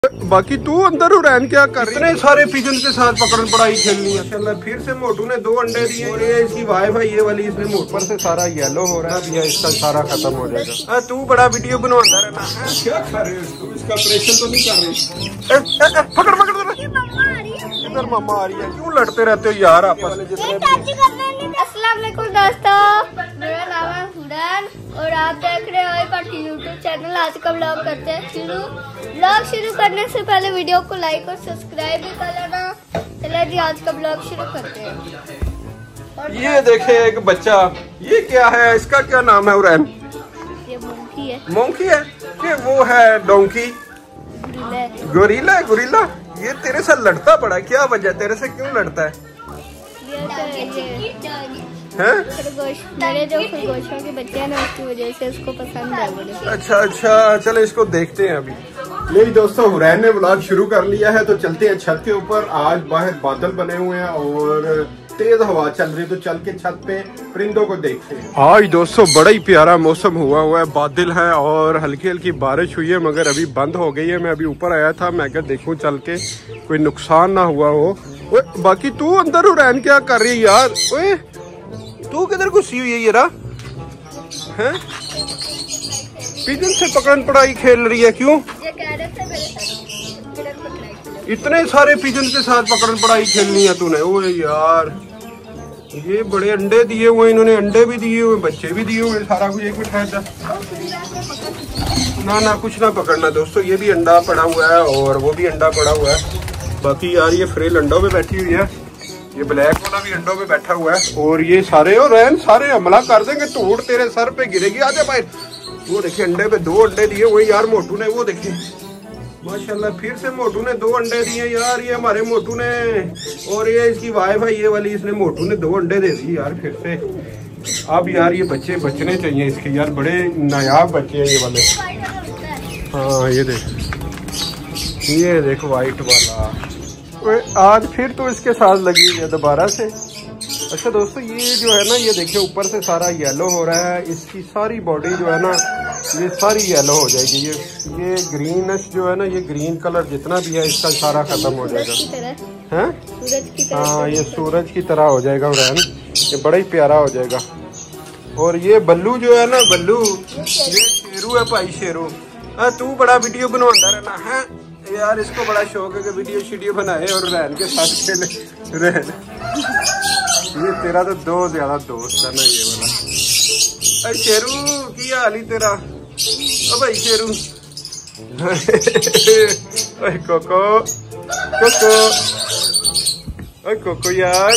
बाकी तू अंदर हुरैन क्या कर रही है? इतने सारे पिजन के साथ पकड़न पड़ाई खेलनी है। चल फिर से मोटू ने 2 अंडे दिए और ये इसकी वाईफाई ये वाली इसने ऊपर से सारा येलो हो रहा है। भैया इसका सारा खत्म हो जाएगा। तू बड़ा वीडियो बनवाता रहना है। क्या कर रहे हो तू? इसका ऑपरेशन तो नहीं कर रही? पकड़ पकड़ इधर मामा आ रही है। क्यों लड़ते रहते हो यार आपस में? अस्सलाम वालेकुम दोस्तों, मेरा नाम है हुरैन और आप देख रहे हो पार्टी यूट्यूब चैनल। आज का ब्लॉग करते हैं शुरू। ब्लॉग शुरू करने से पहले वीडियो को लाइक और सब्सक्राइब भी कर लेना। चलिए जी आज का ब्लॉग शुरू करते हैं। ये देखे एक बच्चा, ये क्या है? इसका क्या नाम है हुरैन? ये मोंकी है। मोंकी है कि वो है डोंकी? गोरिल्ला। गोरिल्ला ये तेरे से लड़ता पड़ा, क्या वजह? तेरे से क्यों लड़ता है? खरगोश, मेरे जो खरगोशों के बच्चे हैं ना उसकी वजह से उसको पसंद है बड़े। अच्छा चलो इसको देखते हैं अभी। मेरी दोस्तों हुरैन ने व्लॉग शुरू कर लिया है तो चलते हैं छत के ऊपर। आज बाहर बादल बने हुए हैं और तेज हवा चल रही, तो चल के छत पे परिंदों को देखते हैं। आज दोस्तों बड़ा ही प्यारा मौसम हुआ है, बादल है और हल्की हल्की बारिश हुई है मगर अभी बंद हो गई है। मैं अभी ऊपर आया था, मैं क्या देखूं चल के कोई नुकसान ना हुआ हो। बाकी तू अंदर हुरैन क्या कर रही है यार? ओए तू किधर घुसी हुई है ये रहा है? पिजन से पकड़न पड़ाई खेल रही है। क्यों? इतने सारे पिजन के साथ पकड़न पड़ाई खेलनी है तूने? ओ यार ये बड़े अंडे दिए हुए, इन्होंने अंडे भी दिए हुए, बच्चे भी दिए हुए, सारा कुछ। एक मिनट ठहर ना कुछ ना पकड़ना दोस्तों। ये भी अंडा पड़ा हुआ है और वो भी अंडा पड़ा हुआ है। बाकी यार ये फ्रेल अंडों पे बैठी हुई है, ये ब्लैक वाला भी अंडों पे बैठा हुआ है और ये सारे और रैन सारे हमला कर देंगे। तोड़ तेरे सर पे गिरेगी। आजा भाई। वो देखिए अंडे पे 2 अंडे दिए हुए यार मोटू ने। वो देखिए माशाल्लाह फिर से मोटू ने 2 अंडे दिए यार, ये हमारे मोटू ने। और ये इसकी वाईफाई ये वाली इसने मोटू ने 2 अंडे दे दिए यार फिर से। अब यार ये बच्चे बचने चाहिए इसके यार, बड़े नायाब बच्चे हैं ये वाले। हाँ ये देख वाइट वाला। आज फिर तो इसके साथ लगी है दोबारा से। अच्छा दोस्तों ये जो है ना, ये देखिए ऊपर से सारा येलो हो रहा है। इसकी सारी बॉडी जो है ना ये सारी येलो हो जाएगी। ये ग्रीनिश जो है ना, ये ग्रीन कलर जितना भी है इसका सारा खत्म हो जाएगा। हैं? हाँ ये सूरज की तरह हो जाएगा हुरैन, ये बड़ा ही प्यारा हो जाएगा। और ये बल्लू जो है ना, बल्लू ये शेरू है भाई, शेरू। तू बड़ा वीडियो बनवाता रहना है यार, इसको बड़ा शौक है कि वीडियो शीडियो बनाए और रैन के साथ खेले। रैन ये तेरा तो 2 ज्यादा दोस्त है ना ये वाला। अरे शेरू की हाल ही तेरा? ओ भाई शेरू। ओए कोको कोको, ओए कोको यार।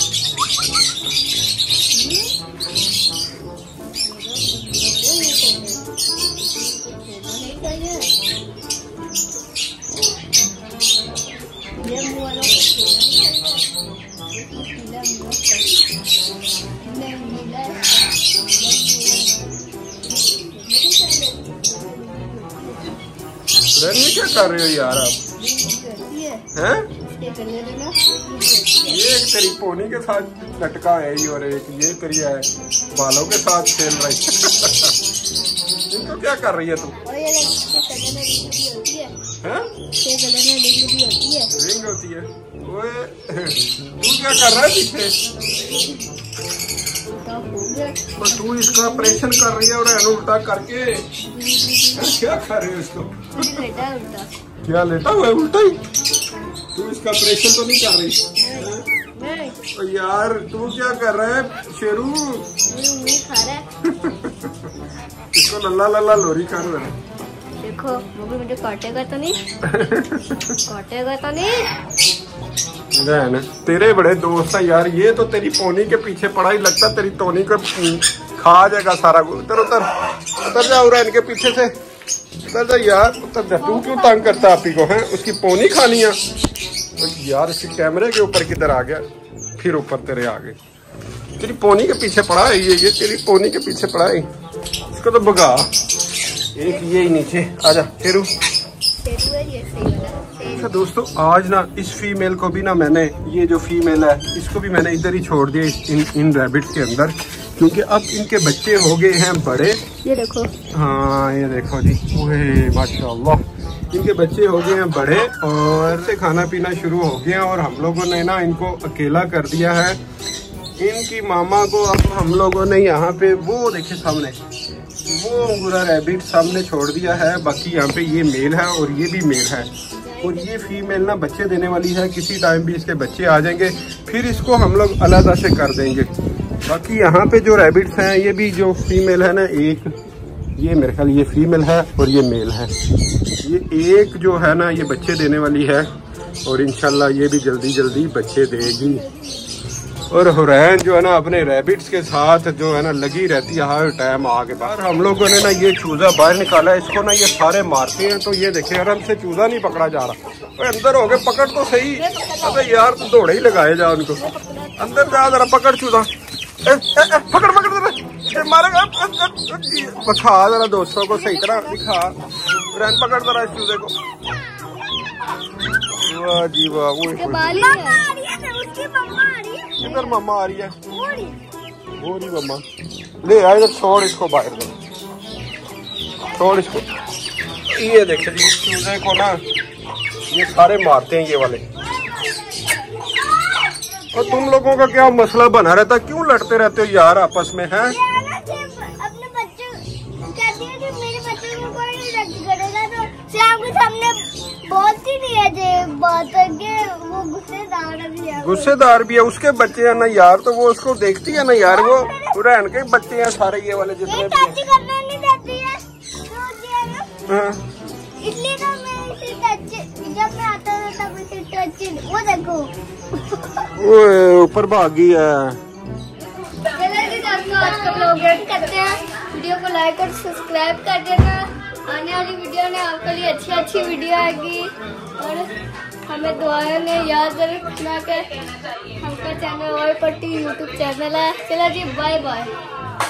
ये क्या कर रहे हो यार आप? हैं? ये एक तेरी पोनी के साथ लटका है ही और एक ये तेरी है बालों के साथ खेल रही है। इनको क्या कर रही है तू? रिंग होती है। ओए तू क्या कर रहा है पीछे? तू इसका ऑपरेशन कर रही है और उल्टा करके क्या कर रहे हो इसको? क्या लेटा हुआ है उल्टा ही? तू इसका ऑपरेशन तो नहीं कर रही? यार तू क्या कर रहा है शेरू? इसको लल्ला लल्ला लोरी कर रहा है। देखो वो भी मुझे काटेगा तो नहीं? काटेगा तो नहीं? ना तेरे बड़े दोस्त है यार। ये तो तेरी पोनी के पीछे पड़ा ही, लगता तेरी टोनी को खा जाएगा सारा। उतर जा हुरैन के पीछे से, उतर जा यार, उतर जा। तू क्यों तंग करता आप ही को? है उसकी पोनी खानी है तो यार। इसके कैमरे के ऊपर किधर आ गया? फिर ऊपर तेरे आ गए। तेरी पोनी के पीछे पड़ा है ये तेरी पोनी के पीछे पड़ा है। इसको तो भगा। एक ये ही नीचे आजा शेरू। अच्छा दोस्तों आज ना इस फीमेल को भी ना मैंने, ये जो फीमेल है इसको भी मैंने इधर ही छोड़ दिया इन रैबिट्स के अंदर, क्योंकि अब इनके बच्चे हो गए हैं बड़े। ये देखो। हाँ ये देखो जी, ओहे माशाल्लाह इनके बच्चे हो गए हैं बड़े और से खाना पीना शुरू हो गया और हम लोगों ने ना इनको अकेला कर दिया है। इनकी मामा को अब हम लोगों ने यहाँ पे वो देखिए सामने वो अंगूरा रैबिट सामने छोड़ दिया है। बाकी यहाँ पे ये मेल है और ये भी मेल है और ये फीमेल ना बच्चे देने वाली है। किसी टाइम भी इसके बच्चे आ जाएंगे, फिर इसको हम लोग अलग से कर देंगे। बाकी यहाँ पे जो रैबिट्स हैं ये भी जो फीमेल है ना, एक ये मेरे ख्याल ये फीमेल है और ये मेल है। ये एक जो है ना ये बच्चे देने वाली है और इंशाल्लाह ये भी जल्दी जल्दी बच्चे देगी। और हुरैन जो है ना अपने रैबिट्स के साथ जो है ना लगी रहती है हर टाइम। आगे बाहर हम लोगों ने ना ये चूजा बाहर निकाला है, इसको ना ये सारे मारते हैं। तो ये देखिए आराम से चूजा नहीं पकड़ा जा रहा। अंदर हो गए, पकड़ तो सही। अबे यार तो दौड़े ही लगाए जा उनको। अंदर जा जरा, पकड़ चूजा, पकड़ पकड़ मारेगा। दिखा जरा दोस्तों को सही तरह दिखा। हुरैन पकड़ जरा इस चूजे को। वाह जी वाह, किधर मम्मा आ रही है? वो रही मम्मा। ले आए तो छोड़ इसको बाहर दो, छोड़ इसको। ये देखे जी चूजे को ना ये सारे मारते हैं ये वाले। और तुम लोगों का क्या मसला बना रहता, क्यों लड़ते रहते हो यार आपस में हैं? अपने बच्चे कहती है कि मेरे बच्चे को कोई नहीं करेगा तो शाम के सामने बहुत ही नहीं है जे बात के वो गुस्सेदार भी है। उसके बच्चे हैं ना यार, तो वो उसको देखती है ना यार। वो हुरैन के बच्चे हैं सारे ये वाले जितने भी करना नहीं देती है। इसलिए तो मैं इसे टच जब मैं आता हूँ तब इसे टच वो देखो ऊपर भागी है। आज का ब्लॉग एंड करते हैं। वीडियो को लाइक और सब्सक्राइब कर देना। आने वाली वीडियो में आपके लिए अच्छी वीडियो आएगी और हमें दुआओं में याद रखना कि हमका चैनल और पट्टी यूट्यूब चैनल है। चलो जी, बाय बाय।